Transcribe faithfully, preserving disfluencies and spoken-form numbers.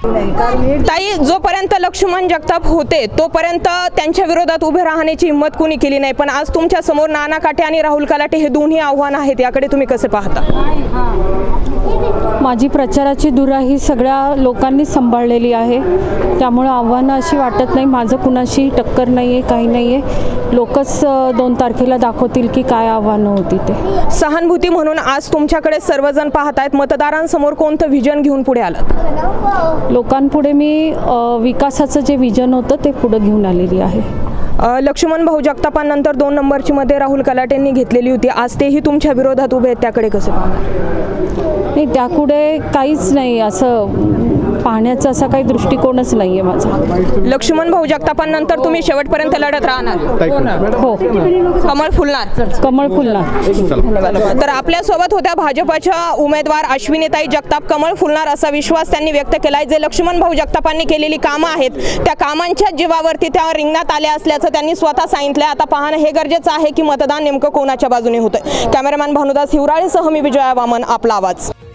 ताई, जोपर्यंत लक्ष्मण जगताप होते तोपर्यंत त्यांच्या विरोधात उभे राहण्याची हिंमत कुणी केली नाही, पण आज तुमच्या समोर नाना काटे आणि राहुल कलाटे हे दोन्ही आव्हान आहेत, याकडे तुम्ही कसे पाहता? माझी प्रचाराची धुरा ही सगळ्या लोकांनी सांभाळलेली आहे, त्यामुळे आव्हानं अशी वाटत नाही. माझं कुणाशी टक्कर नाही आहे, काही नाही आहे. लोकच दोन तारखेला दाखवतील की काय आव्हानं होती ते. सहानुभूती म्हणून आज तुमच्याकडे सर्वजण पाहत आहेत, मतदारांसमोर कोणतं व्हिजन घेऊन पुढे आलात? लोकांपुढे मी विकासाचं जे विजन होतं ते पुढे घेऊन आलेली आहे. लक्ष्मण भाऊ जगतापांनंतर दोन नंबरची मध्ये राहुल कलाटेंनी घेतलेली होती, आज तेही तुमच्या विरोधात उभे आहेत, त्याकडे कसं पाहणार? नाही, त्याकडे काहीच नाही, असं पाहण्याचा असा काही दृष्टिकोनच नाही आहे माझा. लक्ष्मण भाऊ जगतापांनंतर तुम्ही शेवटपर्यंत लढत राहणार? हो. कमळ फुलणार? कमळ फुलणार. तर आपल्यासोबत होत्या भाजपच्या उमेदवार अश्विनीताई जगताप. कमळ फुलणार असा विश्वास त्यांनी व्यक्त केलाय. जे लक्ष्मण भाऊ जगतापांनी केलेली कामं आहेत त्या कामांच्या जीवावरती त्या रिंगणात आल्या असल्याचं त्यांनी स्वतः सांगितलंय. आता पाहणं हे गरजेचं आहे की मतदान नेमकं कोणाच्या बाजूने होतंय. कॅमेरामॅन भानुदास हिवराळेसह मी विजया वामन, आपला आवाज.